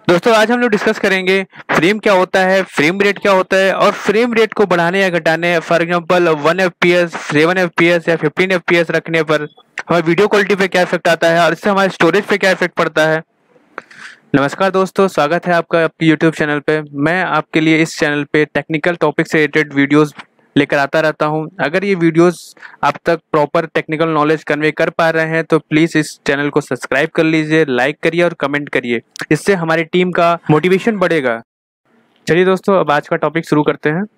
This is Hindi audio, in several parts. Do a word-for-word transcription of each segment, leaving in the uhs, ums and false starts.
दोस्तों आज हम लोग डिस्कस करेंगे फ्रेम क्या होता है, फ्रेम रेट क्या होता है और फ्रेम रेट को बढ़ाने या घटाने, for example one F P S, seven F P S या फिफ्टीन एफ पी एस रखने पर हमारी वीडियो क्वालिटी पे क्या इफेक्ट आता है और इससे हमारे स्टोरेज पे क्या इफेक्ट पड़ता है। नमस्कार दोस्तों, स्वागत है आपका आपके यूट्यूब चैनल पे। मैं आपके लिए इस चैनल पे टेक्निकल टॉपिक से रिलेटेड वीडियोस लेकर आता रहता हूं। अगर ये वीडियोस आप तक प्रॉपर टेक्निकल नॉलेज कन्वे कर पा रहे हैं तो प्लीज़ इस चैनल को सब्सक्राइब कर लीजिए, लाइक करिए और कमेंट करिए। इससे हमारी टीम का मोटिवेशन बढ़ेगा। चलिए दोस्तों, अब आज का टॉपिक शुरू करते हैं।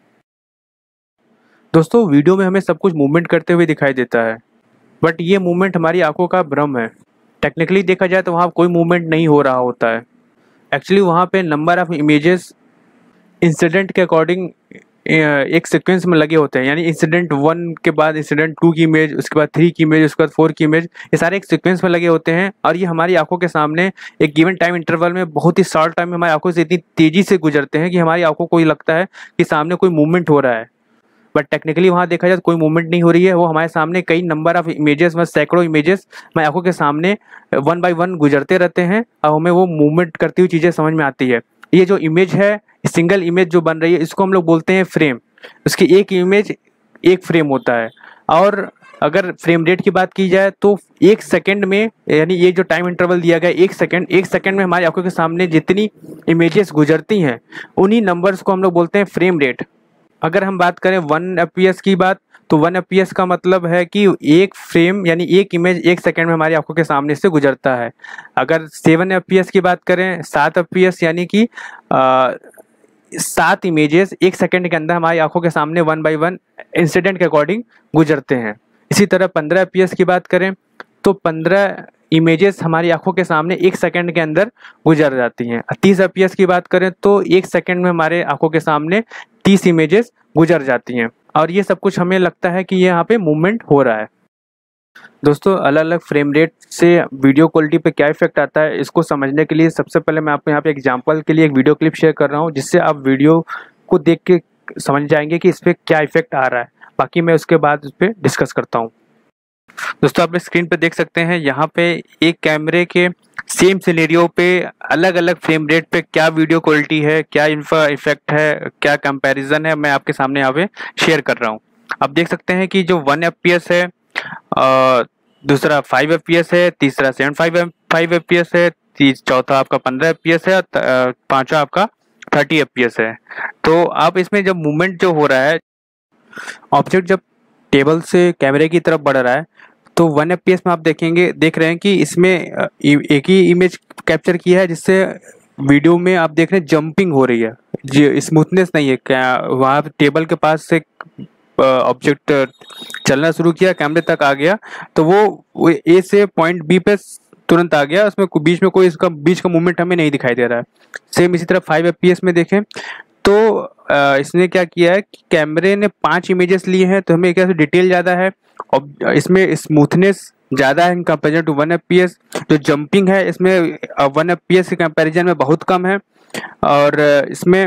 दोस्तों, वीडियो में हमें सब कुछ मूवमेंट करते हुए दिखाई देता है, बट ये मूवमेंट हमारी आंखों का भ्रम है। टेक्निकली देखा जाए तो वहाँ कोई मूवमेंट नहीं हो रहा होता है। एक्चुअली वहाँ पे नंबर ऑफ इमेजेस इंसिडेंट के अकॉर्डिंग एक सीक्वेंस में लगे होते हैं, यानी इंसिडेंट वन के बाद इंसिडेंट टू की इमेज, उसके बाद थ्री की इमेज, उसके बाद फोर की इमेज, ये सारे एक सीक्वेंस में लगे होते हैं और ये हमारी आंखों के सामने एक गिवन टाइम इंटरवल में बहुत ही शॉर्ट टाइम में हमारी आंखों से इतनी तेजी से गुजरते हैं कि हमारी आंखों को ये लगता है कि सामने कोई मूवमेंट हो रहा है। बट टेक्निकली वहाँ देखा जाए तो कोई मूवमेंट नहीं हो रही है। वो हमारे सामने कई नंबर ऑफ इमेजेस में सैकड़ों इमेजेस हमारी आंखों के सामने वन बाय वन गुजरते रहते हैं और हमें वो मूवमेंट करती हुई चीज़ें समझ में आती है। ये जो इमेज है, सिंगल इमेज जो बन रही है, इसको हम लोग बोलते हैं फ्रेम। उसकी एक इमेज एक फ्रेम होता है। और अगर फ्रेम रेट की बात की जाए तो एक सेकंड में, यानी ये जो टाइम इंटरवल दिया गया एक सेकंड, एक सेकंड में हमारी आंखों के सामने जितनी इमेजेस गुजरती हैं उन्हीं नंबर्स को हम लोग बोलते हैं फ्रेम रेट। अगर हम बात करें वन एफ पी एस की बात, तो वन एफ पी एस का मतलब है कि एक फ्रेम यानी एक इमेज एक सेकंड में हमारी आंखों के सामने से गुजरता है। अगर सेवन एफ पी एस की बात करें, सात एफ पी एस यानी कि सात इमेजेस एक सेकंड के अंदर हमारी आंखों के सामने वन बाय वन इंसिडेंट के अकॉर्डिंग गुजरते हैं। इसी तरह पंद्रह एफ पी एस की बात करें तो पंद्रह इमेजेस हमारी आंखों के सामने एक सेकंड के अंदर गुजर जाती हैं। तीस एफ पी एस की बात करें तो एक सेकंड में हमारे आंखों के सामने तीस इमेजेस गुजर जाती हैं। और ये सब कुछ हमें लगता है कि यहाँ पे मूवमेंट हो रहा है। दोस्तों, अलग अलग फ्रेम रेट से वीडियो क्वालिटी पे क्या इफेक्ट आता है, इसको समझने के लिए सबसे पहले मैं आपको यहाँ पे एग्जांपल के लिए एक वीडियो क्लिप शेयर कर रहा हूँ, जिससे आप वीडियो को देख के समझ जाएंगे कि इस पर क्या इफेक्ट आ रहा है। बाकी मैं उसके बाद उस पर डिस्कस करता हूँ। दोस्तों, आप स्क्रीन पे देख सकते हैं, यहाँ पे एक कैमरे के सेम सिनेरियो पे अलग अलग फ्रेम रेट पे क्या वीडियो क्वालिटी है, क्या इन्फा इफेक्ट है, क्या कंपैरिजन है, मैं आपके सामने यहाँ पे शेयर कर रहा हूँ। आप देख सकते हैं कि जो वन एफ पी एस है, और दूसरा फाइव एफ पी एस है, तीसरा seven five five F P S है, तीस चौथा आपका पंद्रह एफ पी एस है, पांचवा आपका थर्टी एफ पी एस है। तो आप इसमें जब मूवमेंट जो हो रहा है, ऑब्जेक्ट जब टेबल से कैमरे की तरफ बढ़ रहा है, तो वन एफ पी एस में आप देखेंगे देख रहे हैं कि इसमें एक ही इमेज कैप्चर किया है, जिससे वीडियो में आप देख रहे हैं जंपिंग हो रही है, जी स्मूथनेस नहीं है। क्या वहाँ टेबल के पास से ऑब्जेक्ट चलना शुरू किया, कैमरे तक आ गया, तो वो ए से पॉइंट बी पे तुरंत आ गया, उसमें बीच में कोई इसका बीच का मूवमेंट हमें नहीं दिखाई दे रहा है। सेम इसी तरह फाइव एफ पी एस में देखें तो इसने क्या किया है कि कैमरे ने पांच इमेजेस लिए हैं, तो हमें क्या डिटेल ज़्यादा है और इसमें स्मूथनेस ज़्यादा है in comparison to one F P S. जो जंपिंग है इसमें वन एफ पी एस के कंपेरिजन में बहुत कम है और इसमें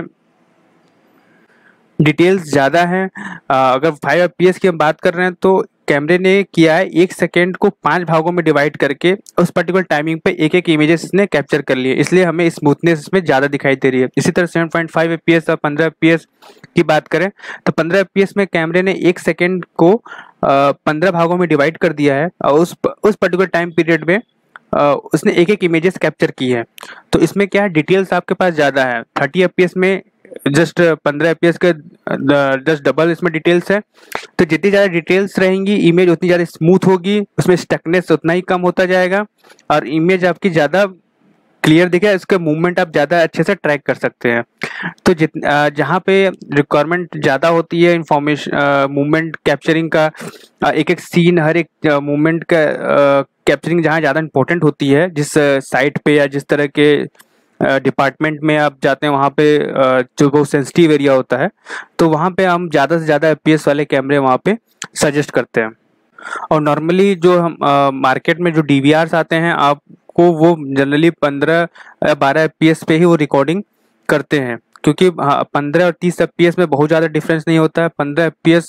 डिटेल्स ज़्यादा हैं। अगर फाइव एफ पी एस की हम बात कर रहे हैं तो कैमरे ने किया है एक सेकेंड को पांच भागों में डिवाइड करके उस पर्टिकुलर टाइमिंग पे एक एक इमेजेस इसने कैप्चर कर लिए, इसलिए हमें स्मूथनेस इसमें ज़्यादा दिखाई दे रही है। इसी तरह seven point five F P S और पंद्रह एफ पी एस की बात करें तो पंद्रह एफ पी एस में कैमरे ने एक सेकेंड को पंद्रह भागों में डिवाइड कर दिया है और उस उस पर्टिकुलर टाइम पीरियड में Uh, उसने एक एक इमेजेस कैप्चर की है। तो इसमें क्या है, डिटेल्स आपके पास ज़्यादा है। थर्टी एफ पी एस में जस्ट पंद्रह एफ पी एस के जस्ट डबल इसमें डिटेल्स है। तो जितनी ज़्यादा डिटेल्स रहेंगी इमेज उतनी ज़्यादा स्मूथ होगी, उसमें स्टकनेस उतना ही कम होता जाएगा और इमेज आपकी ज़्यादा क्लियर दिखे, इसका मूवमेंट आप ज़्यादा अच्छे से ट्रैक कर सकते हैं। तो जित जहाँ पे रिक्वायरमेंट ज़्यादा होती है इंफॉर्मेशन मूवमेंट कैप्चरिंग का, एक एक सीन हर एक मूवमेंट का कैप्चरिंग जहाँ ज़्यादा इंपॉर्टेंट होती है, जिस साइट पे या जिस तरह के डिपार्टमेंट में आप जाते हैं वहाँ पे जो बहुत सेंसिटिव एरिया होता है, तो वहाँ पे हम ज़्यादा से ज़्यादा एफ पी एस वाले कैमरे वहाँ पे सजेस्ट करते हैं। और नॉर्मली जो हम मार्केट में जो डी वी आर्स आते हैं आपको वो जनरली पंद्रह बारह एफ पी एस पे ही वो रिकॉर्डिंग करते हैं, क्योंकि पंद्रह और तीस एफ पी एस में बहुत ज़्यादा डिफरेंस नहीं होता है। पंद्रह एफ पी एस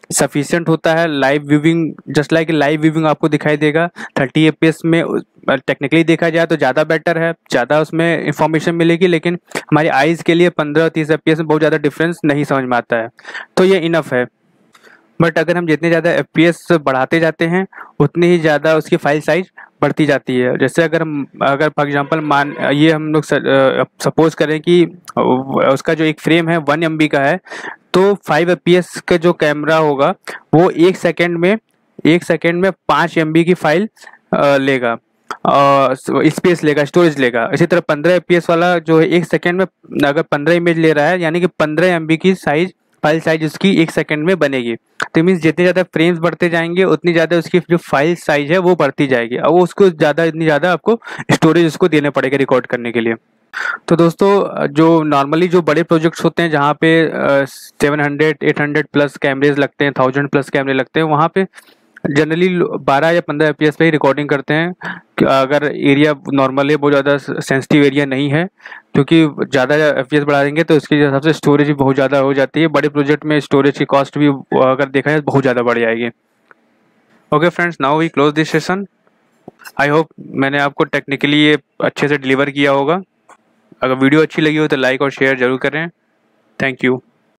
सफिशिएंट होता है। Live viewing, just like live viewing आपको दिखाई देगा। थर्टी एफ पी एस में टेक्निकली देखा जाए तो ज़्यादा बेटर है, ज़्यादा उसमें इंफॉर्मेशन मिलेगी, लेकिन हमारी आइज़ के लिए पंद्रह और तीस एफ पी एस में बहुत ज़्यादा डिफरेंस नहीं समझ में आता है, तो ये इनफ है। बट अगर हम जितने ज़्यादा एफ पी एस बढ़ाते जाते हैं उतनी ही ज़्यादा उसकी फाइल साइज बढ़ती जाती है। जैसे अगर हम अगर फॉर एग्जांपल मान ये हम लोग सपोज करें कि उसका जो एक फ्रेम है वन एम बी का है, तो फाइव एफ पी एस का जो कैमरा होगा वो एक सेकेंड में एक सेकेंड में पाँच एम बी की फाइल अ, लेगा, स्पेस लेगा, स्टोरेज लेगा। इसी तरह पंद्रह एफ पी एस वाला जो है एक सेकेंड में अगर पंद्रह इमेज ले रहा है, यानी कि पंद्रह एम बी की साइज फाइल साइज उसकी एक सेकंड में बनेगी। तो मीन्स जितने ज़्यादा फ्रेम्स बढ़ते जाएंगे उतनी ज़्यादा उसकी जो फाइल साइज है वो बढ़ती जाएगी, और वो उसको ज़्यादा इतनी ज़्यादा आपको स्टोरेज उसको देने पड़ेगा रिकॉर्ड करने के लिए। तो दोस्तों जो नॉर्मली जो बड़े प्रोजेक्ट्स होते हैं जहाँ पे seven hundred eight hundred plus cameras लगते हैं, थाउजेंड प्लस कैमरे लगते हैं, वहाँ पे जनरली बारह या पंद्रह एफ पी एस पे ही रिकॉर्डिंग करते हैं। अगर एरिया नॉर्मल है, बहुत ज़्यादा सेंसिटिव एरिया नहीं है, क्योंकि ज़्यादा एफ पी एस बढ़ा देंगे तो इसके हिसाब से स्टोरेज भी बहुत ज़्यादा हो जाती है। बड़े प्रोजेक्ट में स्टोरेज की कॉस्ट भी अगर देखा जाए बहुत ज़्यादा बढ़ जाएगी। Okay friends, now we close this session. I hope मैंने आपको टेक्निकली ये अच्छे से डिलीवर किया होगा। अगर वीडियो अच्छी लगी हो तो लाइक और शेयर जरूर करें। Thank you.